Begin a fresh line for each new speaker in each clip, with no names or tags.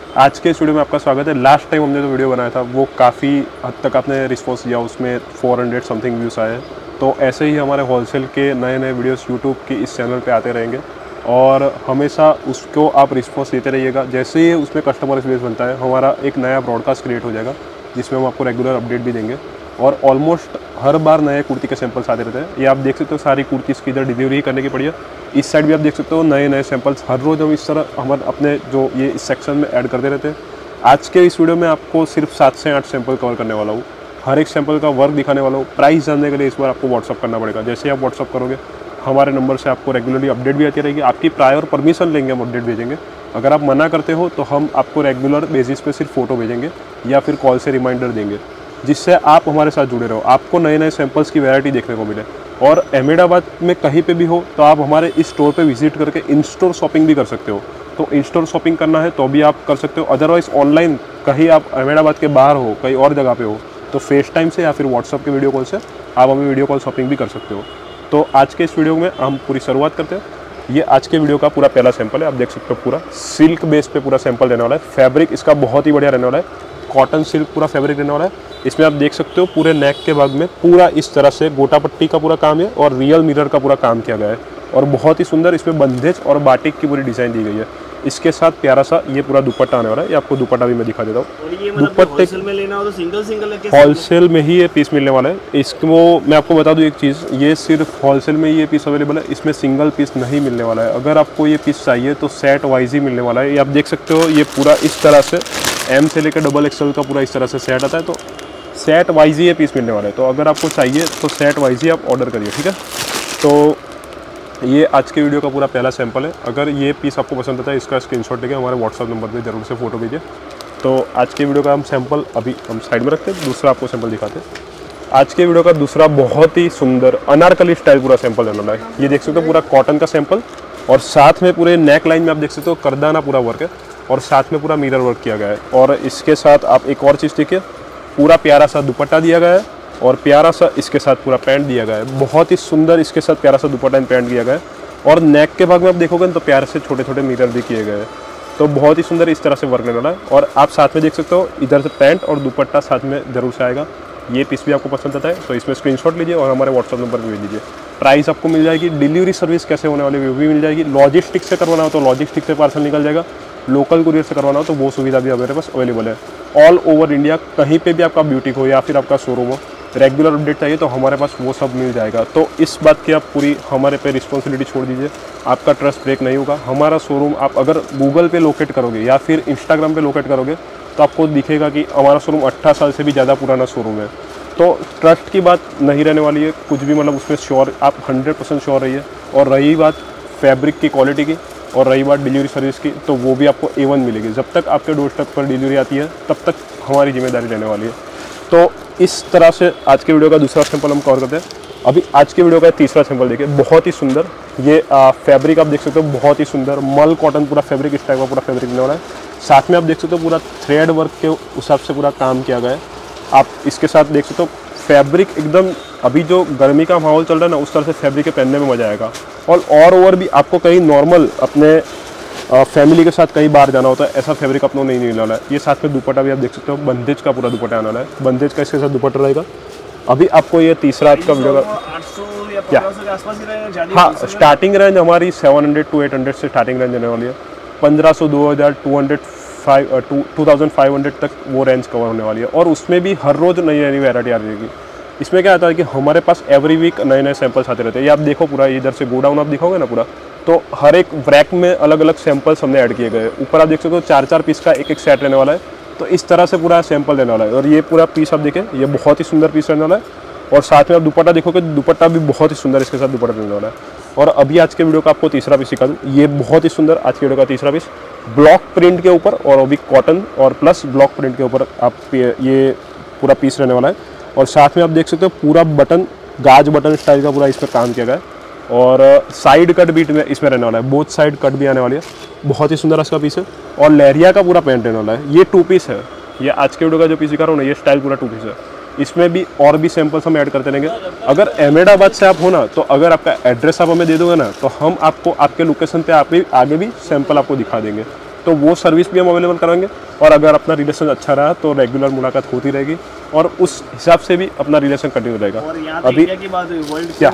आज के इस वीडियो में आपका स्वागत है। लास्ट टाइम हमने जो वीडियो बनाया था वो काफ़ी हद तक आपने रिस्पॉन्स दिया, उसमें 400 समथिंग व्यूज़ आए। तो ऐसे ही हमारे होलसेल के नए नए वीडियोस यूट्यूब के इस चैनल पे आते रहेंगे और हमेशा उसको आप रिस्पॉन्स देते रहिएगा। जैसे ही उसमें कस्टमर बेस बनता है हमारा एक नया ब्रॉडकास्ट क्रिएट हो जाएगा जिसमें हम आपको रेगुलर अपडेट भी देंगे और ऑलमोस्ट हर बार नए कुर्ती के सैंपल्स आते रहते हैं। ये आप देख सकते हो सारी कुर्ती इसकी इधर डिलीवरी करने की पड़ी है। इस साइड भी आप देख सकते हो नए नए सैंपल्स हर रोज़ हम इस तरह हमारे अपने जो ये इस सेक्शन में ऐड करते रहते हैं। आज के इस वीडियो में आपको सिर्फ 7 से 8 सैंपल कवर करने वाला हूँ। हर एक सैंपल का वर्क दिखाने वाला हूँ। प्राइस जानने के लिए इस बार आपको व्हाट्सअप करना पड़ेगा। जैसे ही आप व्हाट्सअप करोगे हमारे नंबर से आपको रेगुलरली अपडेट भी आती रहेगी। आपकी प्रायर परमिशन लेंगे, हम अपडेट भेजेंगे। अगर आप मना करते हो तो हम आपको रेगुलर बेसिस पे सिर्फ फ़ोटो भेजेंगे या फिर कॉल से रिमाइंडर देंगे, जिससे आप हमारे साथ जुड़े रहो, आपको नए नए सैंपल्स की वैरायटी देखने को मिले। और अहमदाबाद में कहीं पे भी हो तो आप हमारे इस स्टोर पे विजिट करके इन स्टोर शॉपिंग भी कर सकते हो। तो इन स्टोर शॉपिंग करना है तो भी आप कर सकते हो। अदरवाइज़ ऑनलाइन कहीं आप अहमदाबाद के बाहर हो, कहीं और जगह पे हो, तो फेस टाइम से या फिर व्हाट्सअप के वीडियो कॉल से आप हमें वीडियो कॉल शॉपिंग भी कर सकते हो। तो आज के इस वीडियो में हम पूरी शुरुआत करते हैं। ये आज के वीडियो का पूरा पहला सैंपल है। आप देख सकते हो पूरा सिल्क बेस पे पूरा सैंपल रहने वाला है। फैब्रिक इसका बहुत ही बढ़िया रहने वाला है। कॉटन सिल्क पूरा फैब्रिक रहने वाला है। इसमें आप देख सकते हो पूरे नेक के भाग में पूरा इस तरह से गोटा पट्टी का पूरा काम है और रियल मिरर का पूरा काम किया गया है और बहुत ही सुंदर इसमें बंदेज और बाटिक की पूरी डिज़ाइन दी गई है। इसके साथ प्यारा सा ये पूरा दुपट्टा आने वाला है। ये आपको दुपट्टा भी मैं दिखा देता हूँ। दुपट्टे
होलसेल में लेना हो तो सिंगल सिंगल
होलसेल में ही ये पीस मिलने वाला है। इसको मैं आपको बता दूं एक चीज़, ये सिर्फ होलसेल में ही ये पीस अवेलेबल है। इसमें सिंगल पीस नहीं मिलने वाला है। अगर आपको ये पीस चाहिए तो सेट वाइज ही मिलने वाला है। ये आप देख सकते हो ये पूरा इस तरह से एम से लेकर डबल एक्सएल का पूरा इस तरह से सेट आता है। तो सेट वाइज ही ये पीस मिलने वाला है। तो अगर आपको चाहिए तो सेट वाइज ही आप ऑर्डर करिए, ठीक है। तो ये आज के वीडियो का पूरा पहला सैंपल है। अगर ये पीस आपको पसंद आता है इसका स्क्रीनशॉट लेके हमारे व्हाट्सअप नंबर पे ज़रूर से फ़ोटो भेजिए। तो आज के वीडियो का हम सैंपल अभी हम साइड में रखते हैं, दूसरा आपको सैंपल दिखाते हैं। आज के वीडियो का दूसरा बहुत ही सुंदर अनारकली स्टाइल पूरा सैंपल रहने वाला है। ये देख सकते हो पूरा कॉटन का सैंपल और साथ में पूरे नेक लाइन में आप देख सकते हो करदाना पूरा वर्क है और साथ में पूरा मिरर वर्क किया गया है। और इसके साथ आप एक और चीज़ देखिए, पूरा प्यारा सा दुपट्टा दिया गया है और प्यारा सा इसके साथ पूरा पैंट दिया गया है। बहुत ही सुंदर इसके साथ प्यारा सा दुपट्टा एंड पैंट दिया गया है और नेक के भाग में आप देखोगे तो प्यारे से छोटे छोटे मिरर भी किए गए हैं। तो बहुत ही सुंदर इस तरह से वर्क रहने वाला है। और आप साथ में देख सकते हो इधर से पैंट और दुपट्टा साथ में जरूर से आएगा। ये पीस भी आपको पसंद आता है तो इसमें स्क्रीनशॉट लीजिए और हमारे व्हाट्सअप नंबर पर भेज दीजिए। प्राइस आपको मिल जाएगी। डिलीवरी सर्विस कैसे होने वाली वो भी मिल जाएगी। लॉजिस्टिक से करवाना हो तो लॉजिस्टिक से पार्सल निकल जाएगा। लोकल कुरियर से करवाना हो तो वो सुविधा भी हमारे पास अवेलेबल है। ऑल ओवर इंडिया कहीं पे भी आपका ब्यूटीक हो या फिर आपका शोरूम हो, रेगुलर अपडेट चाहिए तो हमारे पास वो सब मिल जाएगा। तो इस बात की आप पूरी हमारे पे रिस्पॉन्सिबिलिटी छोड़ दीजिए। आपका ट्रस्ट ब्रेक नहीं होगा। हमारा शोरूम आप अगर गूगल पे लोकेट करोगे या फिर इंस्टाग्राम पे लोकेट करोगे तो आपको दिखेगा कि हमारा शोरूम 18 साल से भी ज़्यादा पुराना शोरूम है। तो ट्रस्ट की बात नहीं रहने वाली है कुछ भी, मतलब उसमें श्योर आप 100% श्योर रहिए। और रही बात फैब्रिक की क्वालिटी की और रही बात डिलीवरी सर्विस की, तो वो भी आपको A1 मिलेगी। जब तक आपके डोर स्टेप पर डिलीवरी आती है तब तक हमारी जिम्मेदारी रहने वाली है। तो इस तरह से आज के वीडियो का दूसरा सैंपल हम कवर करते हैं। अभी आज के वीडियो का तीसरा सैंपल देखिए, बहुत ही सुंदर ये फैब्रिक आप देख सकते हो, बहुत ही सुंदर मल कॉटन पूरा फैब्रिक, इस टाइप का पूरा फैब्रिक मिलने वाला है। साथ में आप देख सकते हो पूरा थ्रेड वर्क के हिसाब से पूरा काम किया गया है। आप इसके साथ देख सकते हो फैब्रिक एकदम, अभी जो गर्मी का माहौल चल रहा है ना उस तरह से फैब्रिक के पहनने में मज़ा आएगा। और ओवर भी आपको कहीं नॉर्मल अपने फैमिली के साथ कहीं बाहर जाना होता है ऐसा फैब्रिक अपनों नहीं मिलने वाला है। ये साथ में दुपट्टा भी आप देख सकते हो, बंदेज का पूरा दुपट्टा आने वाला है। बंदेज का इसके साथ दुपट्टा रहेगा। अभी आपको ये तीसरा आज का वीडियो का हाँ, स्टार्टिंग रेंज हमारी 700 to 800 से स्टार्टिंग रेंज रहने वाली है। 1500, 2000, 2500 तक वो रेंज कवर होने वाली है। और उसमें भी हर रोज़ नई नई वैरायटी आ रहेगी। इसमें क्या आता है कि हमारे पास एवरी वीक नए नए सैंपल्स आते रहते हैं। ये आप देखो पूरा इधर से गोडाउन आप दिखाओगे ना पूरा, तो हर एक रैक में अलग अलग सैंपल्स हमने ऐड किए गए। ऊपर आप देख सकते हो 4-4 पीस का एक एक सेट रहने वाला है। तो इस तरह से पूरा सैंपल रहने वाला है। और ये पूरा पीस आप देखें, ये बहुत ही सुंदर पीस रहने वाला है। और साथ में आप दुपट्टा देखोगे, दुपट्टा भी बहुत ही सुंदर इसके साथ दुपट्टा रहने वाला है। और अभी आज के वीडियो का आपको तीसरा पीस सिखा दूँ। ये बहुत ही सुंदर आज के वीडियो का तीसरा पीस ब्लॉक प्रिंट के ऊपर और अभी कॉटन और प्लस ब्लॉक प्रिंट के ऊपर आप ये पूरा पीस रहने वाला है। और साथ में आप देख सकते हो पूरा बटन, गाज बटन स्टाइल का पूरा इस पर काम किया गया है। और साइड कट बीट में इसमें रहने वाला है, बोथ साइड कट भी आने वाली है। बहुत ही सुंदर इसका पीस है और लहरिया का पूरा पैंट रहने वाला है। ये 2 पीस है। ये आज के वीडियो का जो पीस दिखा रहा हूँ ना, ये स्टाइल पूरा 2 पीस है। इसमें भी और भी सैंपल्स हम ऐड करते रहेंगे। अगर अहमदाबाद से आप हो ना तो अगर आपका एड्रेस आप हमें दे दोगे ना तो हम आपको आपके लोकेशन पे आगे भी सैंपल आपको दिखा देंगे। तो तो वो सर्विस भी हम अवेलेबल कराएंगे। और अगर अपना रिलेशन अच्छा रहा तो रेगुलर मुलाकात होती रहेगी और उस हिसाब से भी अपना रिलेशन कंटिन्यू रहेगा। अभी क्या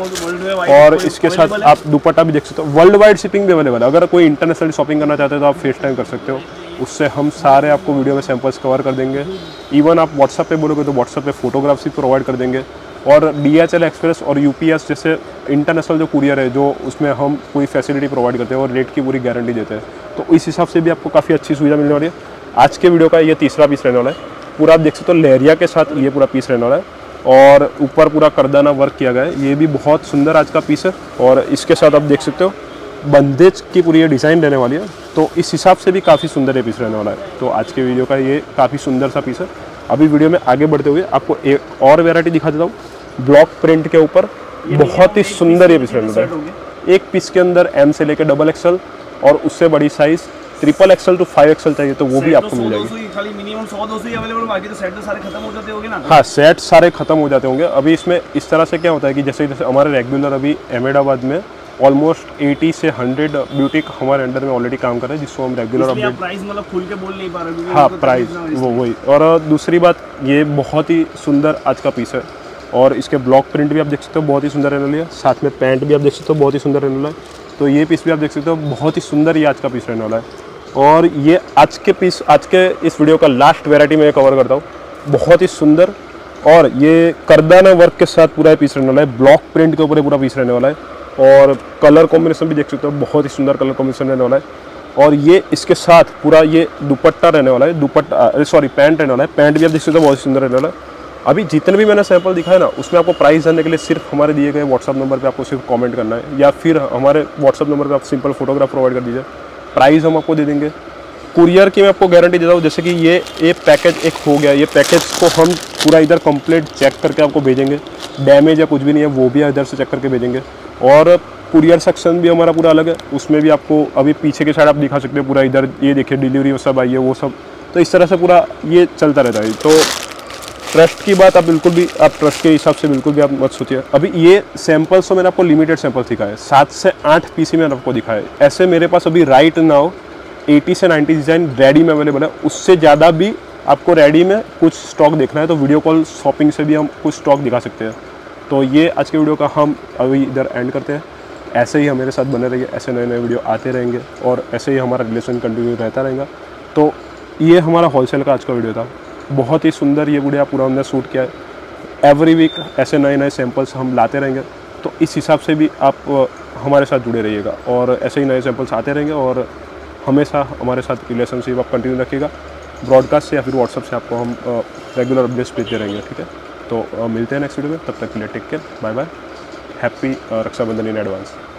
और इसके साथ आप दुपट्टा भी देख सकते हो, वर्ल्ड वाइड शिपिंग भी अवेलेबल है। अगर कोई इंटरनेशनल शॉपिंग करना चाहते हो तो आप फेस टाइम कर सकते हो, उससे हम सारे आपको वीडियो में सैंपल्स कवर कर देंगे। इवन आप व्हाट्सएप पे बोलोगे तो व्हाट्सएप पे फोटोग्राफ्स भी प्रोवाइड कर देंगे। और DHL एक्सप्रेस और UPS जैसे इंटरनेशनल जो कुरियर है, जो उसमें हम पूरी फैसिलिटी प्रोवाइड करते हैं और रेट की पूरी गारंटी देते हैं, तो इस हिसाब से भी आपको काफ़ी अच्छी सुविधा मिलने वाली है। आज के वीडियो का ये तीसरा पीस रहने वाला है। पूरा आप देख सकते हो लहरिया के साथ ये पूरा पीस रहने वाला है और ऊपर पूरा करदाना वर्क किया गया है। ये भी बहुत सुंदर आज का पीस है और इसके साथ आप देख सकते हो बंदेज की पूरी ये डिज़ाइन रहने वाली है, तो इस हिसाब से भी काफ़ी सुंदर ये पीस रहने वाला है। तो आज के वीडियो का ये काफ़ी सुंदर सा पीस है। अभी वीडियो में आगे बढ़ते हुए आपको एक और वेराइटी दिखा देता हूँ। ब्लॉक प्रिंट के ऊपर बहुत ही सुंदर ये पीस रहने वाला है। एक पीस के अंदर M से लेकर XXL और उससे बड़ी साइज़ XXL to 5XL चाहिए तो वो भी आपको मिल जाएगी।
खाली मिनिमम 100-200 ही अवेलेबल, बाकी तो सेट तो सारे खत्म हो जाते होंगे ना?
हाँ, सेट सारे खत्म हो जाते होंगे। अभी इसमें इस तरह से क्या होता है कि जैसे हमारे रेगुलर अभी अहमदाबाद में ऑलमोस्ट 80 से 100 ब्यूटिक हमारे अंडर में ऑलरेडी काम कर रहे हैं, जिसको हम रेगुलर अपडेट।
प्राइस मतलब खुल के बोल नहीं पा रहे?
हाँ, प्राइस वो वही। और दूसरी बात, ये बहुत ही सुंदर आज का पीस है और इसके ब्लॉक प्रिंट भी आप देख सकते हो बहुत ही सुंदर रहने वाली है। साथ में पैंट भी आप देख सकते हो बहुत ही सुंदर रहने वाला है। तो ये पीस भी आप देख सकते हो बहुत ही सुंदर ये आज का पीस रहने वाला है। और ये आज के पीस, आज के इस वीडियो का लास्ट वेराइटी में कवर करता हूँ। बहुत ही सुंदर और ये करदाना वर्क के साथ पूरा पीस रहने वाला है। ब्लॉक प्रिंट के ऊपर पूरा पीस रहने वाला है और कलर कॉम्बिनेशन भी देख सकते हो बहुत ही सुंदर कलर कॉम्बिनेशन रहने वाला है। और ये इसके साथ पूरा ये दुपट्टा रहने वाला है, पैंट रहने वाला है। पैंट भी आप देख सकते हो बहुत ही सुंदर रहने वाला है। अभी जितने भी मैंने सैंपल दिखाए ना, उसमें आपको प्राइस जानने के लिए सिर्फ हमारे दिए गए व्हाट्सअप नंबर पे आपको सिर्फ कमेंट करना है, या फिर हमारे व्हाट्सअप नंबर पे आप सिंपल फोटोग्राफ प्रोवाइड कर दीजिए, प्राइस हम आपको दे देंगे। कुरियर की मैं आपको गारंटी देता हूँ, जैसे कि ये पैकेज एक हो गया, ये पैकेज को हम पूरा इधर कंप्लीट चेक करके आपको भेजेंगे, डैमेज या कुछ भी नहीं है वो भी इधर से चेक करके भेजेंगे। और कुरियर सेक्शन भी हमारा पूरा अलग है, उसमें भी आपको अभी पीछे के साइड आप दिखा सकते हो पूरा इधर ये देखिए डिलीवरी वो सब आई है वो सब, तो इस तरह से पूरा ये चलता रहता है। तो ट्रस्ट की बात आप बिल्कुल भी, आप ट्रस्ट के हिसाब से बिल्कुल भी आप मत सोचिए। अभी ये सैंपल्स तो मैंने आपको लिमिटेड सैंपल्स दिखाए, 7 से 8 पीसी मैंने आपको दिखाए। ऐसे मेरे पास अभी राइट नाउ 80 से 90 डिज़ाइन रेडी में अवेलेबल है। उससे ज़्यादा भी आपको रेडी में कुछ स्टॉक देखना है तो वीडियो कॉल शॉपिंग से भी हम कुछ स्टॉक दिखा सकते हैं। तो ये आज के वीडियो का हम अभी इधर एंड करते हैं। ऐसे ही हमारे साथ बने रहिए, ऐसे नए नए वीडियो आते रहेंगे और ऐसे ही हमारा रिलेशन कंटिन्यू रहता रहेगा। तो ये हमारा होलसेल का आज का वीडियो था। बहुत ही सुंदर ये वीडियो पूरा हमने शूट किया है। एवरी वीक ऐसे नए नए सैंपल्स हम लाते रहेंगे, तो इस हिसाब से भी आप हमारे साथ जुड़े रहिएगा और ऐसे ही नए सैंपल्स आते रहेंगे और हमेशा हमारे साथ रिलेशनशिप आप कंटिन्यू रखिएगा। ब्रॉडकास्ट से या फिर व्हाट्सअप से आपको हम रेगुलर अपडेट्स भेजते रहेंगे, ठीक है। तो मिलते हैं नेक्स्ट वीडियो में, तब तक के लिए take care, bye bye, happy Rakshabandhan in advance.